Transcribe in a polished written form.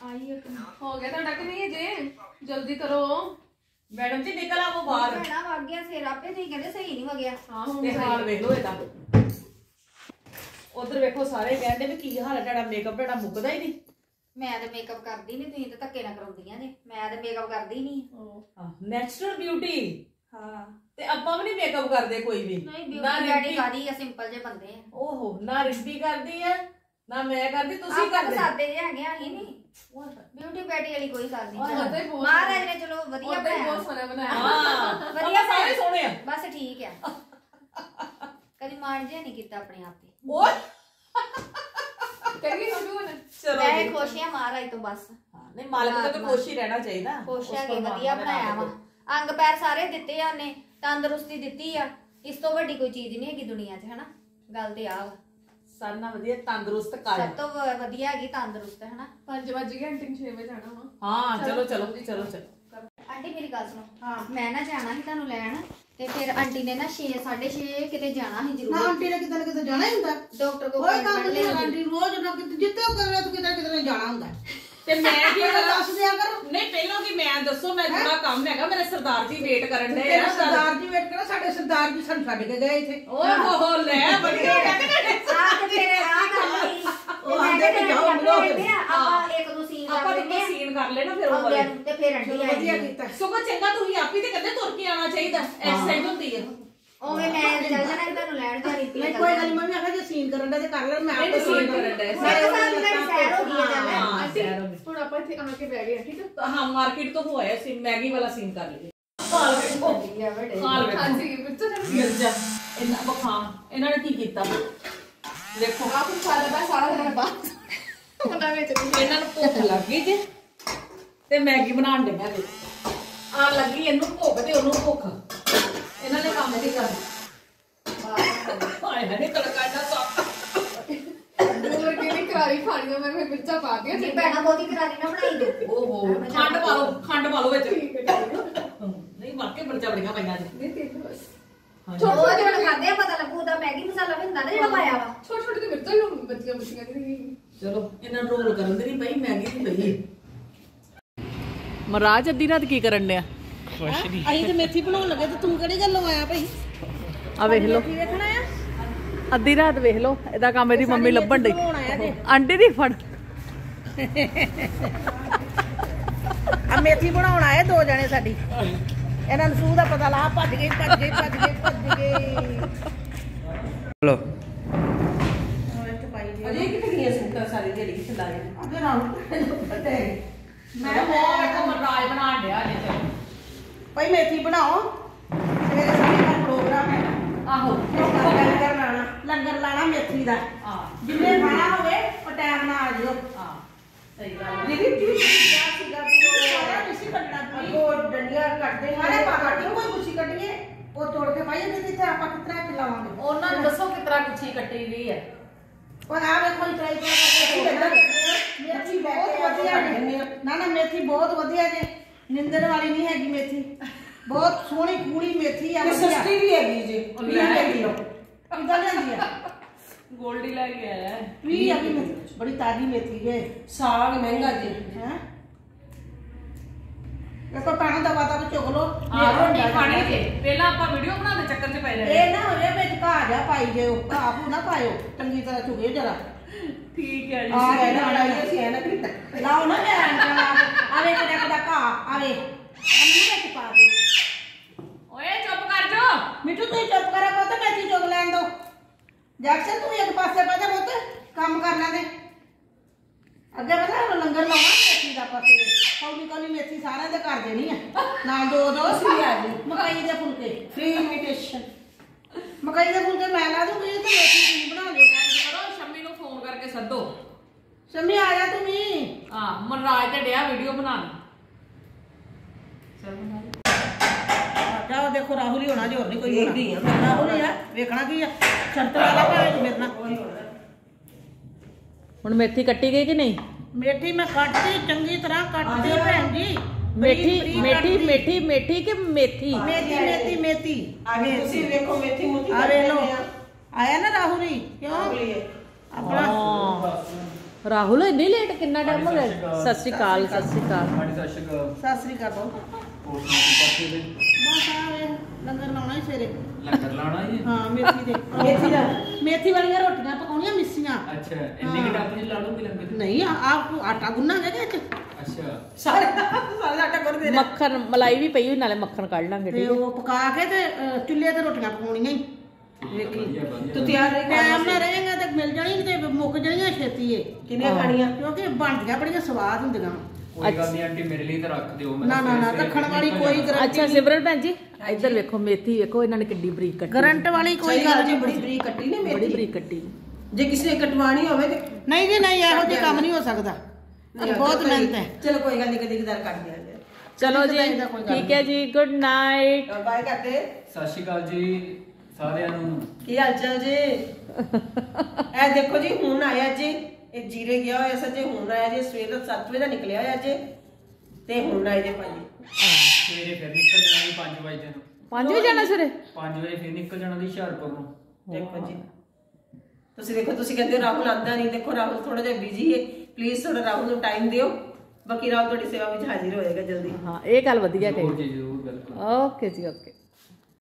हो गया ਤੁਹਾਡਾ ਕਿ ਨਹੀਂ ਜੇ ਜਲਦੀ ਕਰੋ मैडम जी निकल आओ बाहर भैणा वग गया सिर आपे तुसीं कहंदे सही नहीं वगया ਹਾਂ ਹੁਣ ते हाल वेख लो एदा उधर वेखो सारे कहंदे भी की हाल है तेरा मेकअप तेरा मुकदा ही नहीं मैं तो मेकअप करदी नहीं तुसीं तो धक्के ना कराउंदियां जे मैं तो मेकअप करदी नहीं नेचुरल ब्यूटी हां ते ਆਪਾਂ ਵੀ ਨਹੀਂ ਮੇਕअप ਕਰਦੇ ਕੋਈ ਵੀ नहीं ब्यूटी डैडी कादी है सिंपल जे बंदे हैं ओहो ना रिश्ती करदी है ना मैं करदी तुसी आप करदे सादे जे हैगे आ ही नहीं ब्यूटी बैटी वाली कोई गल और उधर नहीं बहुत महाराज ने चलो वधिया ਉਹਦਾ ਹੀ बनाया ਬਹੁਤ ਸੋਹਣਾ ਬਣਾਇਆ हां वधिया सारे सोने हैं बस ठीक है कभी मान जे नहीं किता अपने आप पे ओए ਕਰੀਏ ਸ਼ੁਰੂ ਹੁਣ चलो मैं जी। खुश हां महाराज तो बस हाँ, नहीं मालिक को तो खुश ही रहना चाहिए ना खुश उस है पर वधिया मानना बनाया ना वा अंग पैर सारे दिते आ ने तंदुरुस्ती दिती आ इस तो वड्डी कोई चीज नहीं हैगी दुनिया 'ਚ हना गल ते आ वा सारना वधिया तंदुरुस्त काया सब तो वधिया हैगी तंदुरुस्त है ना 5 वज गए आंटी 6 वजे जाना ਵਾ हाँ चलो चलो चलो चलो आंटी मेरी गल सुनो हाँ मैं ना जाना ही तानू लैन ते फिर आंटी ने ना 6 6:30 किते जाना ही ना जरूर आंटी ने किते ना किते जाना ही हुंदा डॉक्टर को कोई काम नहीं आंटी रोज ना किते जिੱਤੇ ਉਹ ਕਰਨਾ ਤੂੰ ਕਿਤੇ ਨਾ ਕਿਤੇ ਜਾਣਾ ਹੁੰਦਾ ते मैं की ਇਹ करा ਦੱਸ ਦਿਆ ਕਰ नहीं पहलों की मैं दसो मैं थोड़ा काम हैगा मेरे सरदार जी वेट करन दे ਤੇਰੇ ਸਰਦਾਰ ਜੀ ਵੇਟ ਕਰੋ ਸਾਡੇ ਸਰਦਾਰ ਜੀ ਸਾਨੂੰ ਛੱਡ ਕੇ ਗਏ ਇੱਥੇ ओए हो ले बढ़िया आ ते फिर आ गल ही ਉਹ ਆਂਦੇ ਕਿ ਜਾਓ ਮਿਲੋ ਆਪਾਂ ਇੱਕ ਦੋ ਸੀਨ ਆਪਾਂ ਕਰ तो ਲੈਂਦੇ सीन कर लेना फिर ਆ वो ਤੇ ਫਿਰ ਆਂਟੀ ਚਲੋ ਵਧੀਆ ਆਈ ਕੀਤਾ सुबह चंगा तू ही आप ही ते कहंदे तुर के आना चाहिए एक्सरसाइज होती है ओवे मैं ਚੱਲ ਜਾਣਾ ਸੀ ਤੁਹਾਨੂੰ ਲੈਣ ਜਾ ਰਹੀ ਨਹੀਂ ਕੋਈ ਗੱਲ ਨੀ, ਮੈਂ ਵੀ ਆਖਿਆ ਜੇ ਸੀਨ ਕਰਨ ਦਾ ਤੇ ਕਰ ਲੈ ਮੈਂ नहीं ਆਪੇ सीन करन दे ਮੇਰੇ ਸਾਥ ਮੇਰੀ ਸੈਰ ਹੋ ਗਈ ਹੈ ਚੱਲ हां सैर हो ਹੁਣ ਆਪਾਂ ਇੱਥੇ ਆ ਕੇ ਬਹਿ ਗਏ ਆ, ਠੀਕ ਹੈ हाँ मार्केट तो हुआ है सीन मैगी वाला सीन कर लिए हाल देखो हाल देखो ਹਾਂਜੀ ਬੱਚਾ ਮਿਰਜ਼ਾ ਇਹਨਾਂ ਬਖਾਂ ਇਹਨਾਂ ਨੇ ਕੀ ਕੀਤਾ ਦੇਖੋ ਆਪ ਸਾਰਾ ਦਾ ਸਾਰਾ ਦਿਨ ਬਾਅਦ ਉਹਨਾਂ ਵਿੱਚ ਇਹਨਾਂ ਨੂੰ ਭੁੱਖ ਲੱਗ ਗਈ ਜੇ ਤੇ ਮੈਗੀ ਬਣਾਉਣ ਡਿਆ ਜੇ ਆ ਲੱਗੀ ਇਹਨੂੰ ਭੁੱਖ ਤੇ ਉਹਨੂੰ ਭੁੱਖ ਇਹਨਾਂ ਨੇ ਕੰਮ ਨਹੀਂ ਕਰਨਾ ਹਾਏ ਹਨੇ ਤੜਕਾ ਇੰਨਾ ਸੌਖਾ ਦੂਰ ਕੇ ਨਹੀਂ ਕਰਾਰੀ ਖਾਣੀਆਂ ਮੈਂ ਫਿਰ ਮਿਰਚਾਂ ਪਾ ਕੇ ਨਹੀਂ ਭੈਣਾ ਬਹੁਤੀ ਕਰਾਰੀ ਨਾ ਬਣਾਈ ਦੇ ਓਹੋ ਖੰਡ ਪਾ ਲਓ ਵਿੱਚ ਠੀਕ ਹੈ ਠੀਕ ਹੈ ਨਹੀਂ ਵਾਕੇ ਮਿਰਚਾਂ ਬੜੀਆਂ ਪਈਆਂ ਜੀ ਨਹੀਂ ਤਿੰਨ ਬਸ ਉਹ ਜਿਹੜਾ ਖਾਂਦੇ ਆ ਪਤਾ ਲੱਗੂ ਦਾ ਮੈਗੀ ਮਸਾਲਾ ਵੀ ਹੁੰਦਾ ਨਾ ਜਿਹੜਾ ਪਾਇਆ ਵਾ ਛੋਟੇ ਛੋਟੇ ਤੇ ਮਿਰਚਾਂ ਹੀ ਬੱਚੀਆਂ ਬੱਚੀਆਂ ਦੀ ਚਲੋ ਇਹਨਾਂ ਨੂੰ ਰੋਲ ਕਰਨ ਦੀ ਨਹੀਂ ਪਈ ਮੈਗੀ ਦੀ ਪਈ ਮਹਾਰਾਜ ਅੱਧੀ ਰਾਤ ਕੀ ਕਰਨ ਡਿਆ ਕੁਛ ਨਹੀਂ ਅਸੀਂ ਤੇ ਮੇਥੀ ਬਣਾਉਣ ਲੱਗੇ ਤੇ ਤੂੰ ਕਿਹੜੀ ਗੱਲੋਂ ਆਇਆ ਭਾਈ ਆ ਵੇਖ ਲਓ ਕੀ ਵੇਖਣਾ ਆ ਅੱਧੀ ਰਾਤ ਵੇਖ ਲਓ ਇਹਦਾ ਕੰਮ ਇਹਦੀ ਮੰਮੀ ਲੱਭਣ ਡਈ ਬਣਾਉਣ ਆਇਆ ਜੇ ਆਂਟੀ ਦੀ ਫੜ ਆ ਮੇਥੀ ਬਣਾਉਣ ਆਏ ਦੋ ਜਣੇ ਸਾਡੀ ਇਹਨਾਂ ਨੂੰ ਸੂਹ ਦਾ ਪਤਾ ਲਾ ਭੱਜ ਗਏ ਭੱਜ ਗਏ ਭੱਜ ਗਏ ਭੱਜ ਗਏ ਚਲੋ ਅਜੇ ਕਿੱਥੇ ਗਈਆਂ ਸੂਟਾਂ ਸਾਰੀ ਜਿਹੜੀ ਕਿੱਥੇ ਲਾਏ ਅੱਗੇ ਨਾਲ ਪਤਾ ਹੈ ਮੈਂ ਉਹ ਮਰਾਜ ਬਣਾਉਣ ਡਿਆ ਜੇ ਤੇ ਭਾਈ ਮੇਥੀ ਬਣਾਓ ਸਵੇਰੇ ਸਾਡੀ ਦਾ ਪ੍ਰੋਗਰਾਮ ਹੈ ਆਹੋ ਲੰਗਰ ਲਾਣਾ ਮੇਥੀ ਦਾ ਹਾਂ ਜਿੰਨੇ ਖਾਣਾ ਹੋਵੇ ਉਹ ਟਾਈਮ ਨਾਲ ਆ ਜਿਓ ਹਾਂ ਸਹੀ ਗੱਲ ਦੀਦੀ ਕੀ ਸੀਗਾ ਵੀ ਉਹ ਸਾਰਾ ਤੁਸੀਂ ਕੱਢਣਾ ਉਹ ਡੰਡੀਆਂ ਕੱਢਦੇ ਸਾਰੇ ਪਾਣੀ ਕੋਈ ਗੁੱਛੀ ਕੱਢੀਏ ਉਹ ਤੋੜ ਕੇ ਪਾਈਏ ਤੇ ਇੱਥੇ ਆਪਾਂ ਕਿਤਨਾ ਖਿਲਾਵਾਂਗੇ ਉਹਨਾਂ ਨੂੰ ਦੱਸੋ ਕਿਤਰਾ ਗੁੱਛੀ ਕੱਟੀ ਗਈ ਹੈ ਪਰ ਆ ਵੇਖੋ ਹੀ ਟਰਾਈ ਮੇਥੀ ਬਹੁਤ ਵਧੀਆ ਨੇ ਨਾ ਨਾ ਮੇਥੀ ਬਹੁਤ ਵਧੀਆ ਜੇ ਨਿੰਦਰ ਵਾਲੀ ਨਹੀਂ ਹੈਗੀ ਮੇਥੀ ਬਹੁਤ ਸੋਹਣੀ ਕੂੜੀ ਮੇਥੀ ਆ ਸਸਤੀ ਵੀ ਹੈਗੀ ਜੀ 20 ਕਿਲੋ ਕਿੰਨਾ ਲੈਂਦੀ ਆ ਗੋਲਡੀ ਲੈ ਕੇ ਆਇਆ 20 ਆ ਗਈ ਮੇਥੀ ਬੜੀ ਤਾਜ਼ੀ ਮੇਥੀ ਜੇ ਸਾਗ ਮਹਿੰਗਾ ਜੀ ਹੈ ਦੇਖੋ ਪਾਣਾ ਦਵਾ ਦਾ ਚੁਗ ਲੋ ਆ ਰੋਟੀ ਖਾਣੀ ਜੇ ਪਹਿਲਾਂ ਆਪਾਂ ਵੀਡੀਓ ਬਣਾਉਣ ਦੇ ਚੱਕਰ 'ਚ ਪੈ ਰਹੇ ਇਹ ਨਾ ਹੋਵੇ ਵਿੱਚ ਘਾਹ ਜਾ ਪਾਈ ਜਿਓ ਘਾਹ ਭੂ ਨਾ ਪਾਇਓ ਚੰਗੀ ਤਰ੍ਹਾਂ ਚੁਗੇ ਜਰਾ ਠੀਕ ਹੈ ਜੀ ਆ ਇਹ ਨਾ ਲਾਈਏ ਸੀ ਨਾ ਕਿ ਲਾਓ ਨਾ ਮੈਂ ਆਵੇ ਕਿਹਦਾ ਘਾਹ ਆਵੇ ਅੰਨੀ ਵਿੱਚ ਪਾ ਦੇ ਓਏ ਚੁੱਪ ਕਰ ਜਾ ਮਿੱਠੂ ਤੂੰ ਚੁੱਪ ਕਰਾ ਪੁੱਤ ਮੇਥੀ ਚੁਗ ਲੈਣ ਦੋ ਜੈਕਸਨ ਤੂੰ ਇੱਕ ਪਾਸੇ ਬਹਿ ਜਾ ਪੁੱਤ ਕੰਮ ਕਰ ਲੈਂਦੇ ਅੱਗੇ ਪਤਾ ਹੁਣ ਲੰਗਰ ਲਾਉਣਾ ਮੇਥੀ ਦਾ ਪਾਸੇ ਕੌਲੀ ਕੌਲੀ ਮੇਥੀ ਸਾਰਿਆਂ ਦੇ ਘਰ ਦੇਣੀ ਆ ਨਾਲ ਦੋ ਸੀ ਆ ਜੀ ਮਕਈ ਦੇ ਫੁਲਕੇ ਫ੍ਰੀ ਇਨਵੀਟੇਸ਼ਨ ਮਕਈ ਦੇ ਫੁਲਕੇ ਮੈਂ ਲਾ ਦੂੰਗੀ ਤੇ ਮੇਥੀ ਤੁਸੀਂ ਬਣਾ ਲਿਓ ਕਰੋ ਸ਼ੰਮੀ ਨੂੰ ਫੋਨ ਕਰਕੇ ਸੱਦੋ ਸ਼ੰਮੀ ਆ ਜਾ ਤੂੰ ਵੀ ਹਾਂ ਮਨਰਾਜ ਤੇ ਡਿਆ ਵੀਡੀਓ ਬਣਾਉਣ ਚਲ ਬਣਾ ਜਾਓ ਦੇਖੋ ਰਾਹੁਲ ਹੀ ਹੋਣਾ ਜੀ ਹੋਰ ਨਹੀਂ ਕੋਈ ਦੇਖਦੀ ਆ ਰਾਹੁਲ ਹੀ ਆ ਵੇਖਣਾ ਕੀ ਆ ਸ਼ਰਤ ਵਾਲਾ ਭਾਵੇਂ ਮੇਰੇ ਨਾਲ ਹੁਣ ਮੇਥੀ ਕੱਟੀ ਗਈ ਕਿ ਨਹੀਂ ਮੇਥੀ ਮੈਂ ਕੱਟਦੀ ਚੰਗੀ ਤਰ੍ਹਾਂ ਕੱਟਦੀ ਭੈਣ ਜੀ ਮੇਥੀ ਮੇਥੀ ਮੇਥੀ ਮੇਥੀ ਕਿ ਮੇਥੀ ਮੇਥੀ ਮੇਥੀ ਮੇਥੀ आगे ਤੁਸੀਂ ਵੇਖੋ ਮੇਥੀ ਮੋਤੀ ਆ ਵੇ ਲੋ ਆਇਆ ਨਾ ਰਾਹੁਲ ਹੀ ਕਿਉਂ ਆਪਣਾ ਰਾਹੁਲ ਇੰਨੀ ਲੇਟ ਕਿੰਨਾ ਟਾਈਮ ਹੋ ਗਿਆ? ਸਤਿ ਸ਼੍ਰੀ ਅਕਾਲ, ਸਤਿ ਸ਼੍ਰੀ ਅਕਾਲ। ਸਤਿ ਸ੍ਰੀ ਅਕਾਲ ਬਾਬੂ। ਬਸ ਆਵੇ ਲੰਗਰ ਲਾਉਣਾ ਹੀ ਸਵੇਰੇ। ਲੰਗਰ ਲਾਉਣਾ ਜੀ? ਹਾਂ ਮੇਥੀ ਮੇਥੀ ਵਾਲੀਆਂ ਰੋਟੀਆਂ ਪਕਾਉਣੀਆਂ ਮਿੱਸੀਆਂ। ਅੱਛਾ, ਇੰਨੇ ਕਿ ਟਾਪ 'ਚ ਲਾ ਲਓਗੇ ਲੰਗਰ? ਨਹੀਂ ਆਪ ਆਟਾ ਗੁੰਨਾਂਗੇ ਕਿ ਅੱਛਾ, ਸਾਰੇ ਆਟਾ ਗੁੰਨ ਦੇ ਮੱਖਣ ਮਲਾਈ ਵੀ ਪਈ ਹੋਈ, ਨਾਲੇ ਮੱਖਣ ਕੱਢ ਲਾਂਗੇ। ਤੇ ਉਹ ਪਕਾ ਕੇ ਤੇ ਚੁੱਲ੍ਹੇ ਤੇ ਰੋਟੀਆਂ ਪਕਾਉਣੀਆਂ ਹੀ। ਵੇਖੀ ਤੂੰ ਤਿਆਰ ਰਹੀ ਟਾਈਮ ਨਾਲ ਰਹੇਗਾ ਤੇ ਮਿਲ ਜਾਣੀ ਤੇ ਮੁੱਕ ਜਾਣੀਆਂ ਛੇਤੀ ਏ। ਕਿੰਨੀਆਂ ਖਾਣੀਆਂ? ਕਿਉਂਕਿ ਬਣਦੀਆਂ ਬੜੀਆਂ ਸਵਾਦ ਹੁੰਦੀਆਂ। ਕੋਈ ਗੱਲ ਨਹੀਂ ਆਂਟੀ, ਮੇਰੇ ਲਈ ਤਾਂ ਰੱਖ ਦਿਓ। ਨਾ ਨਾ ਨਾ ਰੱਖਣ ਵਾਲੀ ਕੋਈ ਗਰੰਟੀ ਅੱਛਾ ਸਿਮਰਨ ਭੈਣ ਜੀ ਇੱਧਰ ਵੇਖੋ, ਮੇਥੀ ਵੇਖੋ ਇਹਨਾਂ ਨੇ ਕਿੱਡੀ ਬਰੀਕ ਕੱਟੀ। ਗਰੰਟ ਵਾਲੀ ਕੋਈ ਗੱਲ ਜੀ, ਨਹੀਂ। ਬੜੀ ਬਰੀਕ ਕੱਟੀ ਨੇ ਬੜੀ ਮੇਥੀ। ਬਰੀਕ ਕੱਟੀ। ਜੇ ਕਿਸੇ ਨੇ ਕਟਵਾਣੀ ਹੋਵੇ ਤੇ ਨਹੀਂ ਜੀ ਨਹੀਂ, ਇਹੋ ਜਿਹਾ ਕੰਮ ਨਹੀਂ ਹੋ ਸਕਦਾ। ਬਹੁਤ ਮਿਹਨਤ ਹੈ। ਚਲੋ ਕੋਈ ਗੱਲ ਨਹੀਂ, ਕਦੀ ਕਦਾਰ ਕੱਟ ਦਿਆਂਗੇ। ਚਲੋ ਜੀ ਠੀਕ ਹੈ ਜੀ, ਗੁੱਡ ਨਾਈਟ। ਬਾਏ ਕਰਦੇ। ਸਤਿ ਸ਼੍ਰੀ ਅਕਾਲ ਜੀ ਸਾਰਿਆਂ ਨੂੰ। ਕੀ ਹਾਲ ਚਾਲ ਜੀ? ਇਹ ਦੇਖੋ ਜੀ, ਹੁਣ ਆਇਆ ਜੀ, ਇਹ ਜੀਰੇ ਗਿਆ ਹੋਇਆ ਸੱਜੇ, ਹੁਣ ਆਇਆ ਜੀ, ਸਵੇਰ ਦਾ 7 ਵਜੇ ਦਾ ਨਿਕਲਿਆ ਹੋਇਆ ਜੀ, ਤੇ ਹੁਣ ਆਏ ਜੀ ਭਾਜੀ। ਸਵੇਰੇ ਫਿਰ ਨਿਕਲ ਜਾਣਾ ਜੀ 5 ਵਜੇ ਨੂੰ। 5 ਵਜੇ ਜਾਣਾ ਸਵੇਰੇ? 5 ਵਜੇ ਫਿਰ ਨਿਕਲ ਜਾਣਾ ਜੀ ਹੁਸ਼ਿਆਰਪੁਰ ਨੂੰ। ਦੇਖੋ ਜੀ, ਤੁਸੀਂ ਦੇਖੋ, ਤੁਸੀਂ ਕਹਿੰਦੇ ਰਾਹੁਲ ਆਂਦਾ ਨਹੀਂ। ਦੇਖੋ ਰਾਹੁਲ ਥੋੜਾ ਜਿਹਾ ਬਿਜ਼ੀ ਹੈ, ਪਲੀਜ਼ ਥੋੜਾ ਰਾਹੁਲ ਨੂੰ ਟਾਈਮ ਦਿਓ। ਬਾਕੀ ਰਾਹੁਲ ਤੁਹਾਡੀ ਸੇਵਾ ਵਿੱਚ ਹਾਜ਼ਰ ਹੋਏਗਾ ਜਲਦੀ। ਹਾਂ ਇਹ ਗੱਲ ਵਧੀਆ ਕਹੀ। ਜ਼ਰੂਰ ਜੀ, ਜ਼ਰੂਰ, ਬਿਲਕੁਲ। ਓਕੇ ਜੀ, ਓਕੇ।